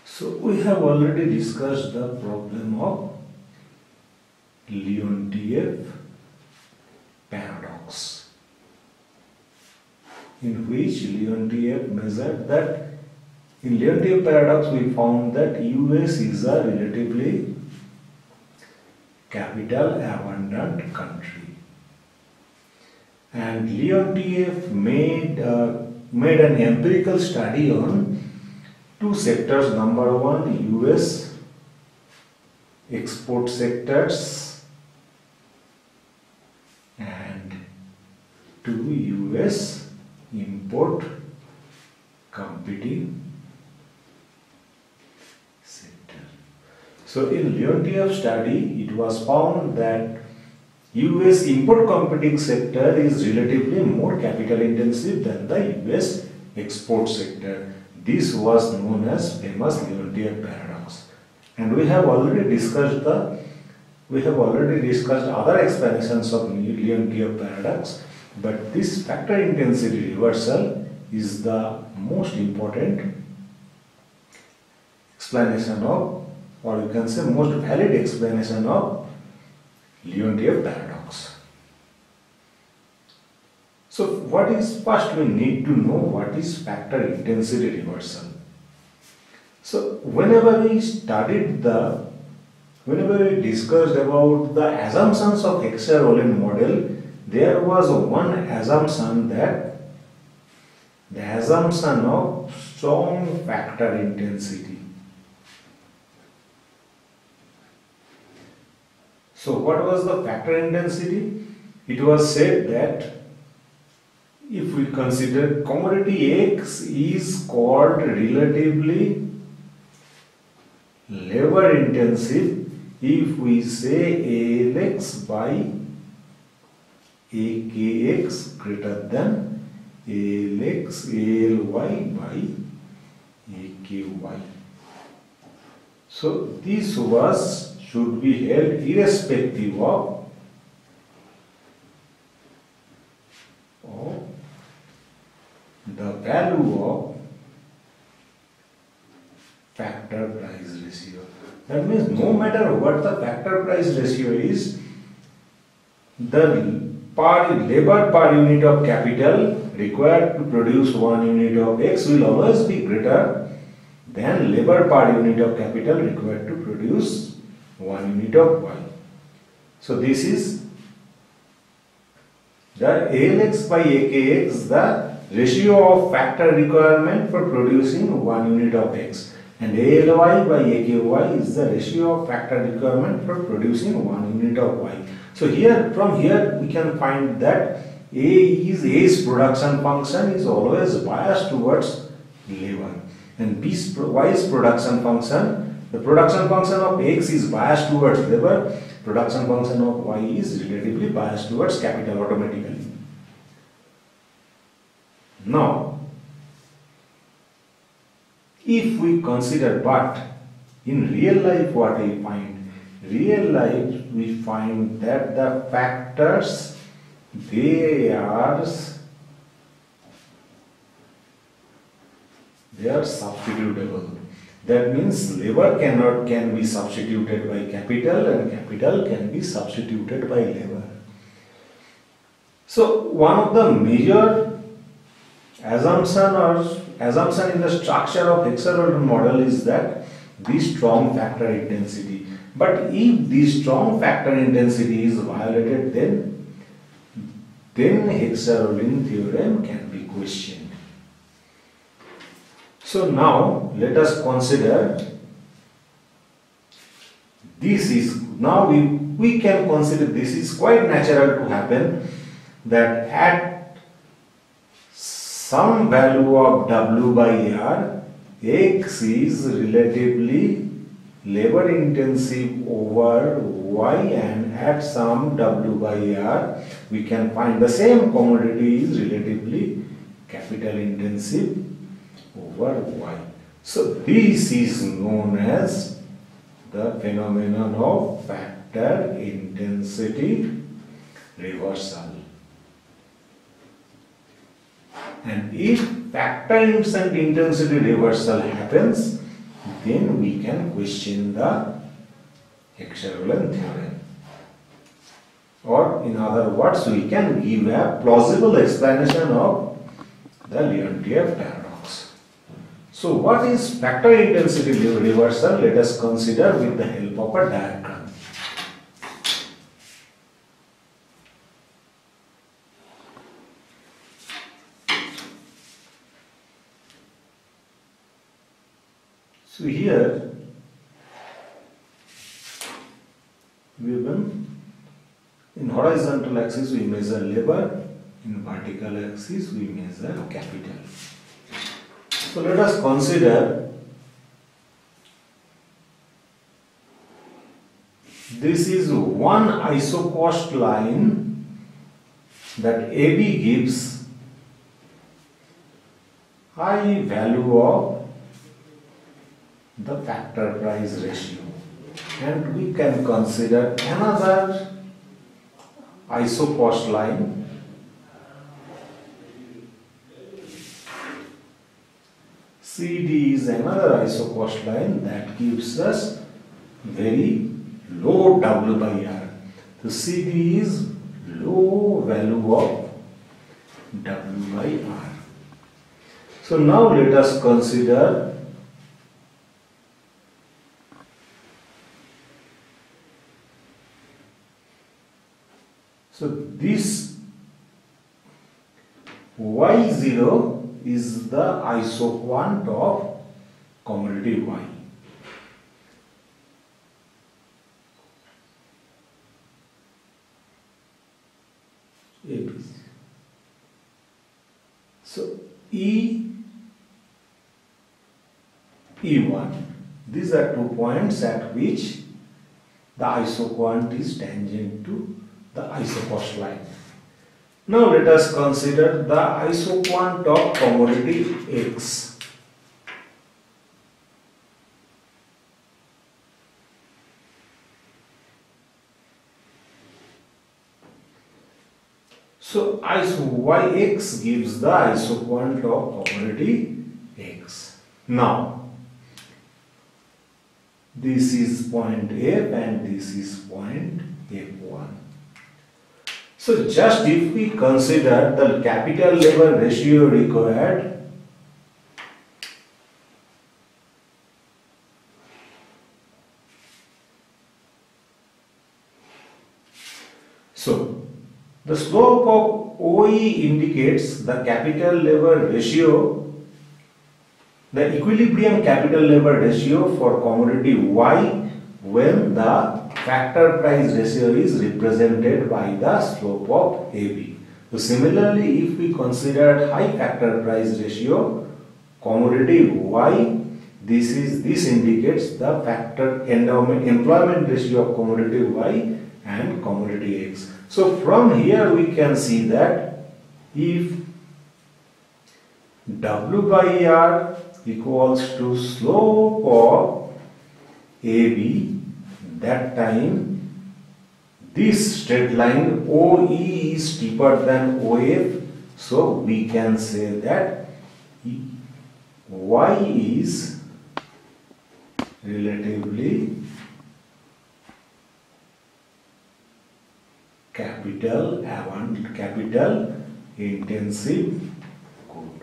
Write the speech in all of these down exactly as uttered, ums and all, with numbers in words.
So we have already discussed the problem of Leontief paradox, in which Leontief measured that in Leontief paradox we found that U S is a relatively capital abundant country, and Leontief made uh, made an empirical study on two sectors. Number one, U S export sectors, and two, U S import competing sector. So in Leontief study, it was found that U S import competing sector is relatively more capital intensive than the U S export sector. This was known as famous Leontief paradox, and we have already discussed the we have already discussed other explanations of Leontief paradox, but this factor intensity reversal is the most important explanation of, or you can say most valid explanation of Leontief paradox. So what is, first we need to know what is factor intensity reversal. So whenever we studied the, whenever we discussed about the assumptions of Hexer-Ohlin model, there was one assumption, that the assumption of strong factor intensity. So what was the factor intensity? It was said that if we consider commodity X is called relatively labor intensive if we say A L X by A K X greater than A L X A L Y by A K Y. So this was should be held irrespective of, of the value of factor price ratio. That means no matter what the factor price ratio is, the per labor per unit of capital required to produce one unit of X will always be greater than labor per unit of capital required to produce one unit of Y. So this is the A L X by A K X, the ratio of factor requirement for producing one unit of X, and A L Y by A K Y is the ratio of factor requirement for producing one unit of Y. So here, from here we can find that A is A's production function is always biased towards labor, and B's Y's production function, the production function of X is biased towards labor, production function of Y is relatively biased towards capital automatically. Now, if we consider, but in real life what we find, real life we find that the factors, they are they are substitutable. That means labor cannot can be substituted by capital, and capital can be substituted by labor. So one of the major assumption or assumption in the structure of Hexer-Ohlin model is that the strong factor intensity. But if the strong factor intensity is violated, then then Hexer-Ohlin theorem can be questioned. So now let us consider, this is, now we, we can consider this is quite natural to happen, that at some value of W by R, X is relatively labor intensive over Y, and at some W by R we can find the same commodity is relatively capital intensive over Y. So this is known as the phenomenon of factor intensity reversal. And if factor intensity reversal happens, then we can question the Exerholm theorem. Or in other words, we can give a plausible explanation of the Leontief paradox. So what is factor intensity reversal? Let us consider with the help of a diagram. So here we will, in horizontal axis we measure labor, in vertical axis we measure capital. So let us consider this is one isocost line that A B gives high value of the factor price ratio, and we can consider another isocost line C D is another isocost line that gives us very low W by R. So C D is low value of W by R. So now let us consider so this Y zero is the isoquant of commodity Y. A B C. So E, E one. These are two points at which the isoquant is tangent to the isocost line. Now let us consider the isoquant of commodity X. So Y X gives the isoquant of commodity X. Now this is point F and this is point F one. So just if we consider the capital labor ratio required, so the slope of O E indicates the capital labor ratio, the equilibrium capital labor ratio for commodity Y when the factor price ratio is represented by the slope of A B. So similarly, if we consider high factor price ratio commodity Y, this is this indicates the factor endowment employment ratio of commodity Y and commodity X. So from here we can see that if W by R equals to slope of A B, that time this straight line O E is steeper than O F, so we can say that Y is relatively capital avant capital intensive good.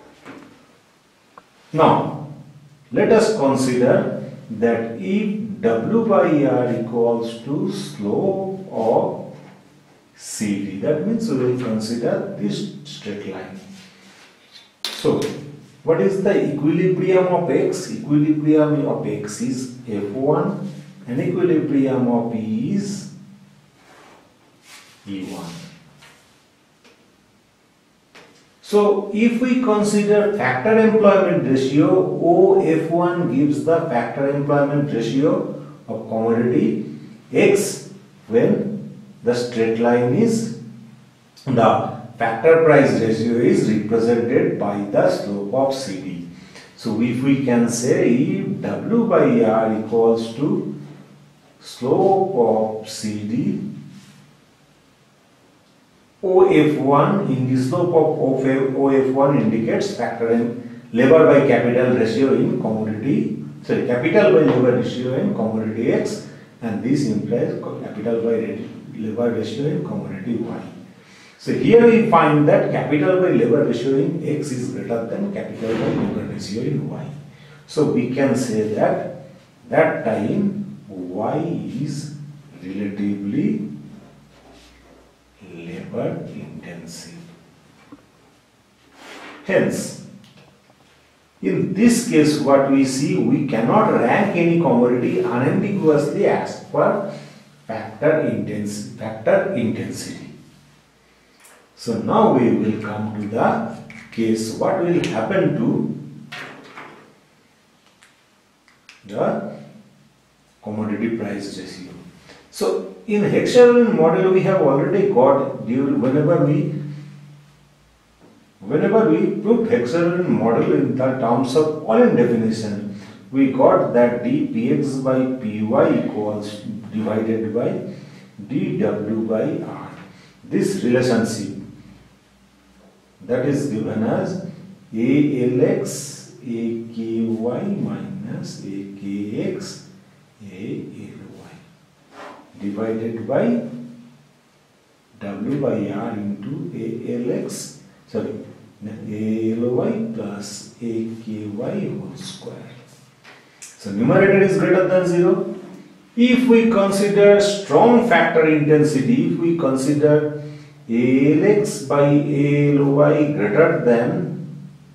Now let us consider that if W by R equals to slope of C D, that means we will consider this straight line. So what is the equilibrium of X? Equilibrium of X is F one and equilibrium of E is E one. So if we consider factor employment ratio, O F one gives the factor employment ratio of commodity X when the straight line is, the factor price ratio is represented by the slope of C D. So if we can say if W by R equals to slope of C D, O F one in the slope of O F one indicates factor in labor by capital ratio in commodity sorry, capital by labor ratio in commodity X, and this implies capital by labor ratio in commodity Y. So here we find that capital by labor ratio in X is greater than capital by labor ratio in Y. So we can say that that time Y is relatively labor intensive. Hence, in this case what we see, we cannot rank any commodity unambiguously as per factor intensity. Factor intensity. So now we will come to the case what will happen to the commodity price ratio. So in hexagonal model we have already got, whenever we whenever we put hexagonal model in the terms of Pauling definition, we got that dpx by py equals divided by dw by r. This relationship that is given as alx aky minus akx aly divided by w by r into alx, sorry, aly plus aky whole square. So numerator is greater than zero. If we consider strong factor intensity, if we consider alx by aly greater than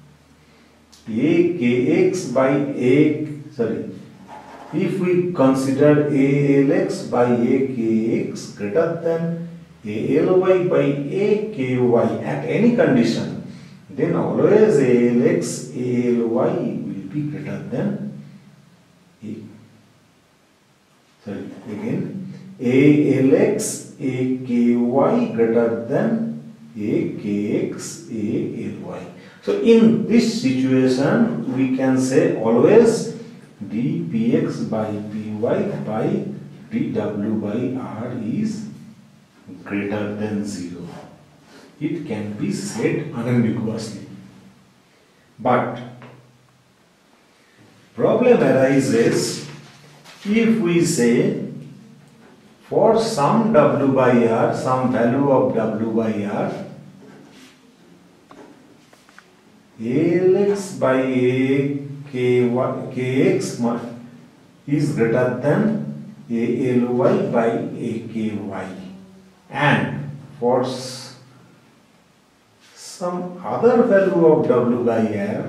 akx by a, sorry, if we consider alx by akx greater than aly by aky at any condition, then always alx aly will be greater than a, sorry, again alx aky greater than akx aly. So in this situation we can say always dpx by py by dw by r is greater than zero. It can be said unambiguously. But problem arises if we say for some w by r, some value of w by r, alx by akx is greater than aly by aky, and for some other value of w by r,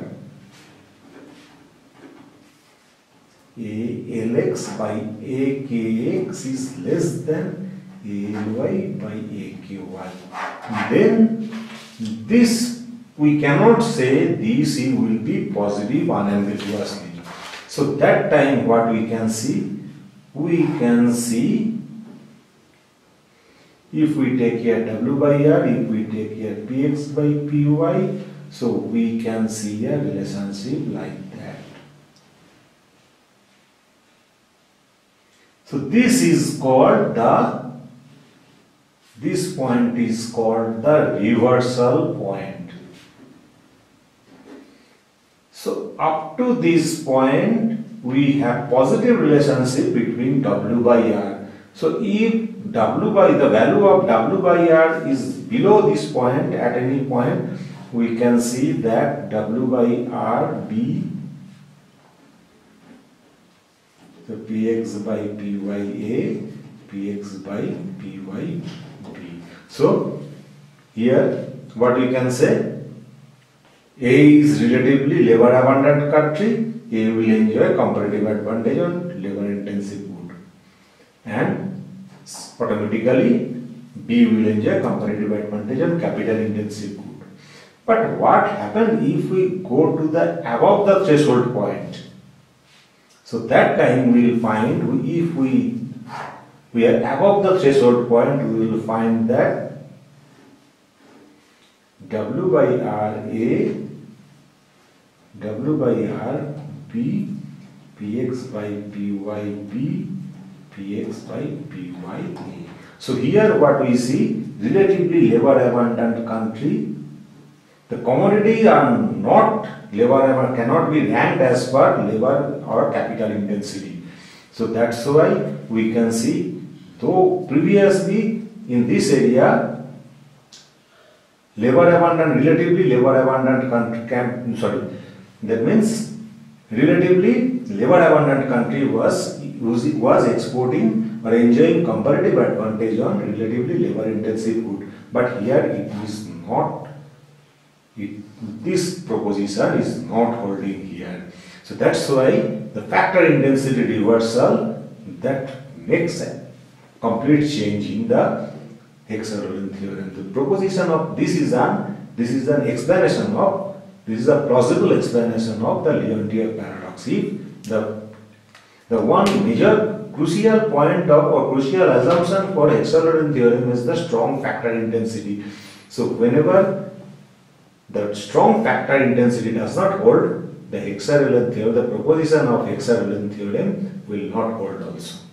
alx by akx is less than aly by aky. Then this we cannot say this will be positive unambiguously. So that time what we can see? We can see if we take here w by r, if we take here px by py, so we can see a relationship like that. So this is called the, this point is called the reversal point. So up to this point we have positive relationship between w by r. So if w by, the value of w by r is below this point, at any point we can see that w by r be, so px by py a, px by py b. So here what we can say, A is relatively labor abundant country, A will enjoy comparative advantage on labor intensive good, and automatically B will enjoy comparative advantage on capital intensive good. But what happens if we go to the above the threshold point? So that time we will find, if we we are above the threshold point, we will find that W by R A, W by R B, Px by Py B, Px by Py A. So here what we see, relatively labor abundant country, the commodities are not labor cannot be ranked as per labor or capital intensity. So that's why we can see, though previously in this area labor abundant, relatively labor abundant country can, sorry, that means relatively labor abundant country was was exporting or enjoying comparative advantage on relatively labor intensive good, but here it is not, it, this proposition is not holding here. So that's why the factor intensity reversal, that makes a complete change in the Hexagon theorem. The proposition of this is an this is an explanation of this is a plausible explanation of the Leontief paradox. If the the one major crucial point of or crucial assumption for Hexagon theorem is the strong factor intensity. So whenever the strong factor intensity does not hold, the Hexagon theorem, the proposition of Hexagon theorem will not hold also.